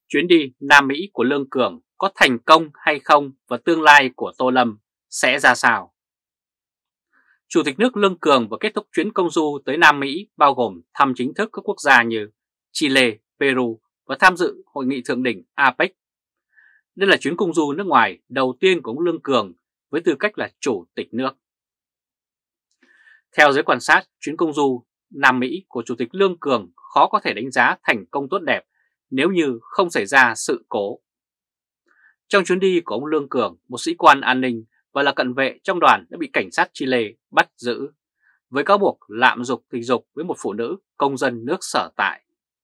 Chuyến đi Nam Mỹ của Lương Cường có thành công hay không và tương lai của Tô Lâm sẽ ra sao? Chủ tịch nước Lương Cường vừa kết thúc chuyến công du tới Nam Mỹ bao gồm thăm chính thức các quốc gia như Chile, Peru và tham dự hội nghị thượng đỉnh APEC. Đây là chuyến công du nước ngoài đầu tiên của ông Lương Cường với tư cách là chủ tịch nước. Theo giới quan sát, chuyến công du Nam Mỹ của Chủ tịch Lương Cường khó có thể đánh giá thành công tốt đẹp nếu như không xảy ra sự cố. Trong chuyến đi của ông Lương Cường, một sĩ quan an ninh và là cận vệ trong đoàn đã bị cảnh sát Chile bắt giữ với cáo buộc lạm dụng tình dục với một phụ nữ công dân nước sở tại.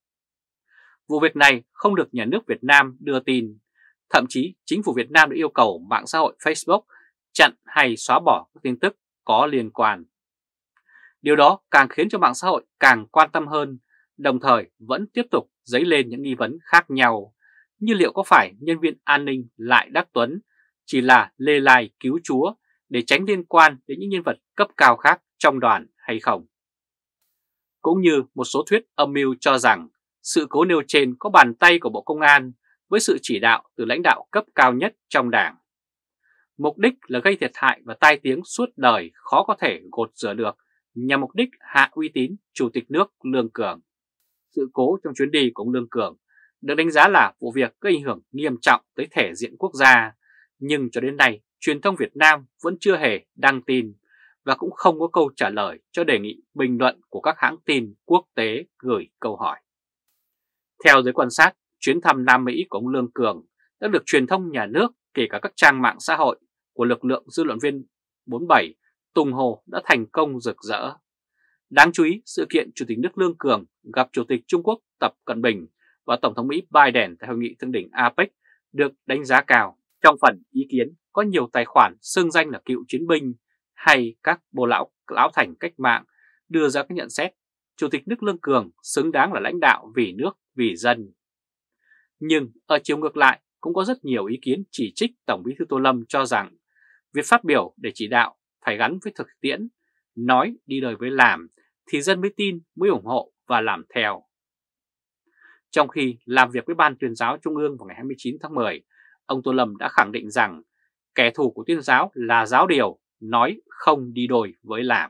Vụ việc này không được nhà nước Việt Nam đưa tin, thậm chí chính phủ Việt Nam đã yêu cầu mạng xã hội Facebook chặn hay xóa bỏ các tin tức có liên quan. Điều đó càng khiến cho mạng xã hội càng quan tâm hơn, đồng thời vẫn tiếp tục dấy lên những nghi vấn khác nhau, như liệu có phải nhân viên an ninh Lại Đắc Tuấn chỉ là lê lai cứu chúa để tránh liên quan đến những nhân vật cấp cao khác trong đoàn hay không. Cũng như một số thuyết âm mưu cho rằng sự cố nêu trên có bàn tay của Bộ Công an với sự chỉ đạo từ lãnh đạo cấp cao nhất trong Đảng. Mục đích là gây thiệt hại và tai tiếng suốt đời khó có thể gột rửa được nhằm mục đích hạ uy tín Chủ tịch nước Lương Cường. Sự cố trong chuyến đi của ông Lương Cường được đánh giá là vụ việc có ảnh hưởng nghiêm trọng tới thể diện quốc gia, nhưng cho đến nay truyền thông Việt Nam vẫn chưa hề đăng tin và cũng không có câu trả lời cho đề nghị bình luận của các hãng tin quốc tế gửi câu hỏi. Theo giới quan sát, chuyến thăm Nam Mỹ của ông Lương Cường đã được truyền thông nhà nước, kể cả các trang mạng xã hội của lực lượng dư luận viên 47 tung hô đã thành công rực rỡ. Đáng chú ý, sự kiện Chủ tịch nước Lương Cường gặp Chủ tịch Trung Quốc Tập Cận Bình và Tổng thống Mỹ Biden tại hội nghị thượng đỉnh APEC được đánh giá cao. Trong phần ý kiến có nhiều tài khoản xưng danh là cựu chiến binh hay các bồ lão thành cách mạng đưa ra các nhận xét Chủ tịch nước Lương Cường xứng đáng là lãnh đạo vì nước, vì dân. Nhưng ở chiều ngược lại cũng có rất nhiều ý kiến chỉ trích Tổng Bí thư Tô Lâm cho rằng việc phát biểu để chỉ đạo phải gắn với thực tiễn, nói đi đôi với làm thì dân mới tin, mới ủng hộ và làm theo. Trong khi làm việc với Ban Tuyên giáo Trung ương vào ngày 29 tháng 10, ông Tô Lâm đã khẳng định rằng kẻ thù của Tuyên giáo là giáo điều, nói không đi đôi với làm.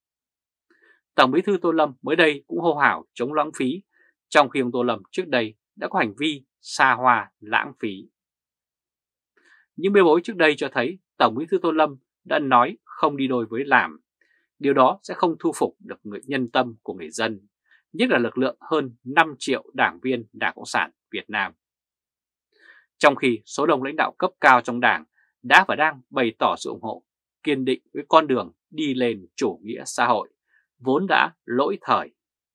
Tổng Bí thư Tô Lâm mới đây cũng hô hào chống lãng phí, trong khi ông Tô Lâm trước đây đã có hành vi xa hoa lãng phí. Những bê bối trước đây cho thấy Tổng Bí thư Tô Lâm đã nói không đi đôi với làm. Điều đó sẽ không thu phục được nhân tâm của người dân, nhất là lực lượng hơn 5 triệu đảng viên Đảng Cộng sản Việt Nam. Trong khi số đông lãnh đạo cấp cao trong Đảng đã và đang bày tỏ sự ủng hộ, kiên định với con đường đi lên chủ nghĩa xã hội, vốn đã lỗi thời.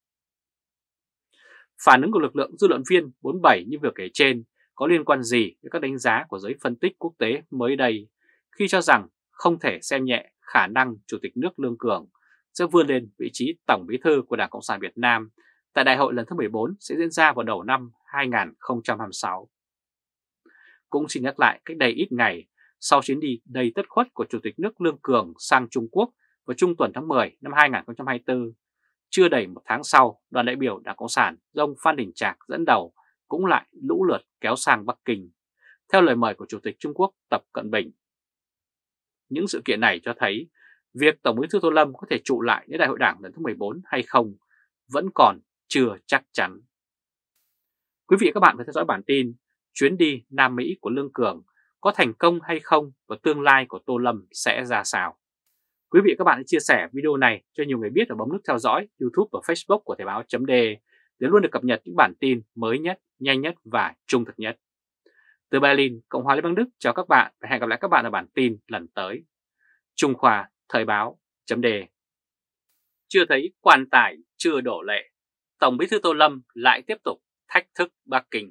Phản ứng của lực lượng dư luận viên 47 như vừa kể trên có liên quan gì với các đánh giá của giới phân tích quốc tế mới đây, khi cho rằng không thể xem nhẹ khả năng Chủ tịch nước Lương Cường sẽ vươn lên vị trí Tổng Bí thư của Đảng Cộng sản Việt Nam tại Đại hội lần thứ 14 sẽ diễn ra vào đầu năm 2026. Cũng xin nhắc lại, cách đây ít ngày, sau chuyến đi đầy tất khuất của Chủ tịch nước Lương Cường sang Trung Quốc vào trung tuần tháng 10 năm 2024, chưa đầy một tháng sau, đoàn đại biểu Đảng Cộng sản do ông Phan Đình Trạc dẫn đầu cũng lại lũ lượt kéo sang Bắc Kinh, theo lời mời của Chủ tịch Trung Quốc Tập Cận Bình. Những sự kiện này cho thấy việc Tổng Bí thư Tô Lâm có thể trụ lại đến Đại hội Đảng lần thứ 14 hay không vẫn còn chưa chắc chắn. Quý vị và các bạn phải theo dõi bản tin chuyến đi Nam Mỹ của Lương Cường có thành công hay không và tương lai của Tô Lâm sẽ ra sao. Quý vị và các bạn hãy chia sẻ video này cho nhiều người biết và bấm nút theo dõi YouTube và Facebook của Thời báo.de để luôn được cập nhật những bản tin mới nhất, nhanh nhất và trung thực nhất. Từ Berlin, Cộng hòa Liên bang Đức chào các bạn và hẹn gặp lại các bạn ở bản tin lần tới. Trung Khoa, Thời báo.de. Chưa thấy quan tài chưa đổ lệ, Tổng Bí thư Tô Lâm lại tiếp tục thách thức Bắc Kinh.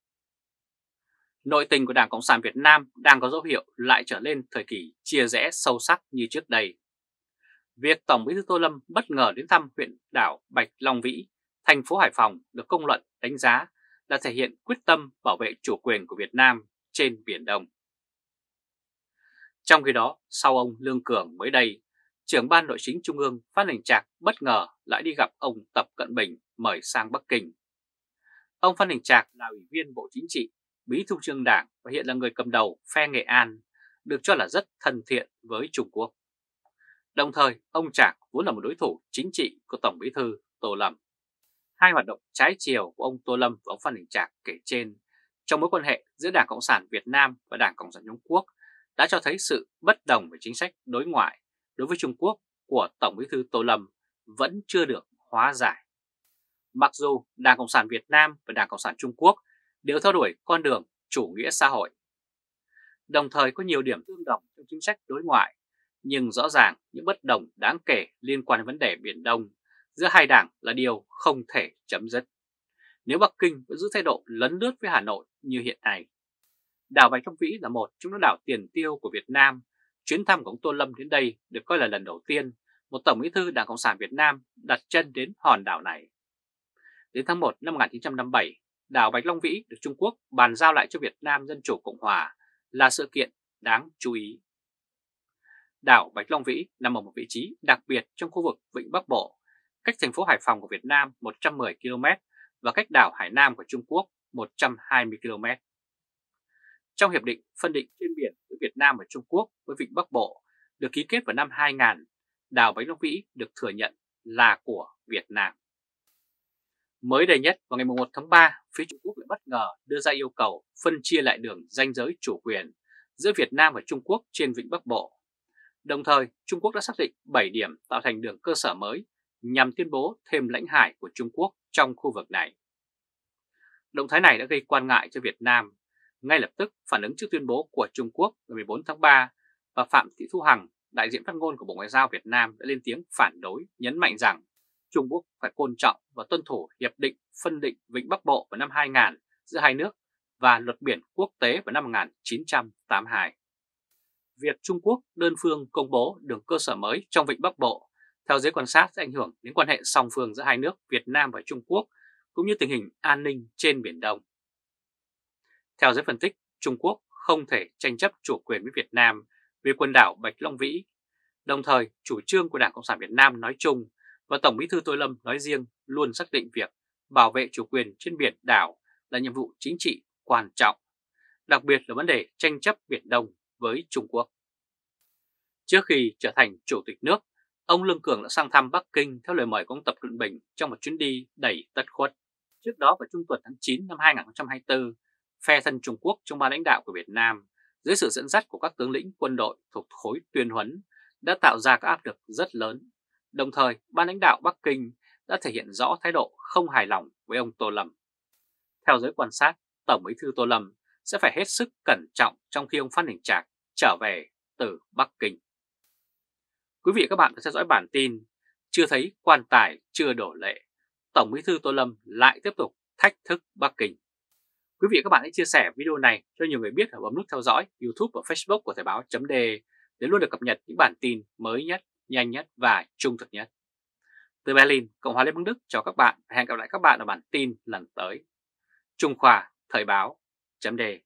Nội tình của Đảng Cộng sản Việt Nam đang có dấu hiệu lại trở lên thời kỳ chia rẽ sâu sắc như trước đây. Việc Tổng Bí thư Tô Lâm bất ngờ đến thăm huyện đảo Bạch Long Vĩ, thành phố Hải Phòng được công luận đánh giá là thể hiện quyết tâm bảo vệ chủ quyền của Việt Nam trên Biển Đông. Trong khi đó, sau ông Lương Cường mới đây, trưởng Ban Nội chính Trung ương Phan Đình Trạc bất ngờ lại đi gặp ông Tập Cận Bình mời sang Bắc Kinh. Ông Phan Đình Trạc là Ủy viên Bộ Chính trị, Bí thư Trung ương Đảng và hiện là người cầm đầu phe Nghệ An, được cho là rất thân thiện với Trung Quốc. Đồng thời, ông Trạc vốn là một đối thủ chính trị của Tổng Bí thư Tô Lâm. Hai hoạt động trái chiều của ông Tô Lâm và ông Phan Đình Trạc kể trên trong mối quan hệ giữa Đảng Cộng sản Việt Nam và Đảng Cộng sản Trung Quốc đã cho thấy sự bất đồng về chính sách đối ngoại đối với Trung Quốc của Tổng Bí thư Tô Lâm vẫn chưa được hóa giải. Mặc dù Đảng Cộng sản Việt Nam và Đảng Cộng sản Trung Quốc đều theo đuổi con đường chủ nghĩa xã hội, đồng thời có nhiều điểm tương đồng trong chính sách đối ngoại, nhưng rõ ràng những bất đồng đáng kể liên quan đến vấn đề Biển Đông giữa hai đảng là điều không thể chấm dứt nếu Bắc Kinh vẫn giữ thái độ lấn lướt với Hà Nội như hiện nay. Đảo Bạch Long Vĩ là một trong những đảo tiền tiêu của Việt Nam. Chuyến thăm của ông Tô Lâm đến đây được coi là lần đầu tiên một Tổng Bí thư Đảng Cộng sản Việt Nam đặt chân đến hòn đảo này. Đến tháng 1 năm 1957, đảo Bạch Long Vĩ được Trung Quốc bàn giao lại cho Việt Nam Dân chủ Cộng hòa là sự kiện đáng chú ý. Đảo Bạch Long Vĩ nằm ở một vị trí đặc biệt trong khu vực Vịnh Bắc Bộ, cách thành phố Hải Phòng của Việt Nam 110 km và cách đảo Hải Nam của Trung Quốc 120 km. Trong hiệp định phân định trên biển giữa Việt Nam và Trung Quốc với Vịnh Bắc Bộ được ký kết vào năm 2000, đảo Bạch Long Vĩ được thừa nhận là của Việt Nam. Mới đây nhất, vào ngày 1 tháng 3, phía Trung Quốc lại bất ngờ đưa ra yêu cầu phân chia lại đường ranh giới chủ quyền giữa Việt Nam và Trung Quốc trên Vịnh Bắc Bộ. Đồng thời, Trung Quốc đã xác định 7 điểm tạo thành đường cơ sở mới nhằm tuyên bố thêm lãnh hải của Trung Quốc trong khu vực này. Động thái này đã gây quan ngại cho Việt Nam. Ngay lập tức phản ứng trước tuyên bố của Trung Quốc ngày 14 tháng 3, và Phạm Thị Thu Hằng, đại diện phát ngôn của Bộ Ngoại giao Việt Nam đã lên tiếng phản đối, nhấn mạnh rằng Trung Quốc phải tôn trọng và tuân thủ Hiệp định phân định Vịnh Bắc Bộ vào năm 2000 giữa hai nước và Luật biển quốc tế vào năm 1982. Việc Trung Quốc đơn phương công bố đường cơ sở mới trong Vịnh Bắc Bộ theo giới quan sát sẽ ảnh hưởng đến quan hệ song phương giữa hai nước Việt Nam và Trung Quốc cũng như tình hình an ninh trên Biển Đông. Theo giới phân tích, Trung Quốc không thể tranh chấp chủ quyền với Việt Nam về quần đảo Bạch Long Vĩ. Đồng thời, chủ trương của Đảng Cộng sản Việt Nam nói chung và Tổng Bí thư Tô Lâm nói riêng luôn xác định việc bảo vệ chủ quyền trên biển đảo là nhiệm vụ chính trị quan trọng, đặc biệt là vấn đề tranh chấp Biển Đông với Trung Quốc. Trước khi trở thành Chủ tịch nước, ông Lương Cường đã sang thăm Bắc Kinh theo lời mời của ông Tập Cận Bình trong một chuyến đi đầy tất khuất. Trước đó vào trung tuần tháng 9 năm 2024, phe thân Trung Quốc trong ban lãnh đạo của Việt Nam, dưới sự dẫn dắt của các tướng lĩnh quân đội thuộc khối tuyên huấn, đã tạo ra các áp lực rất lớn. Đồng thời, ban lãnh đạo Bắc Kinh đã thể hiện rõ thái độ không hài lòng với ông Tô Lâm. Theo giới quan sát, Tổng Bí thư Tô Lâm sẽ phải hết sức cẩn trọng trong khi ông Phan Đình Trạc trở về từ Bắc Kinh. Quý vị và các bạn đã theo dõi bản tin Chưa thấy quan tài chưa đổ lệ, Tổng Bí thư Tô Lâm lại tiếp tục thách thức Bắc Kinh. Quý vị và các bạn hãy chia sẻ video này cho nhiều người biết và bấm nút theo dõi YouTube và Facebook của Thời báo.de để luôn được cập nhật những bản tin mới nhất, nhanh nhất và trung thực nhất. Từ Berlin, Cộng hòa Liên bang Đức chào các bạn và hẹn gặp lại các bạn ở bản tin lần tới. Trung Khoa, Thời báo.de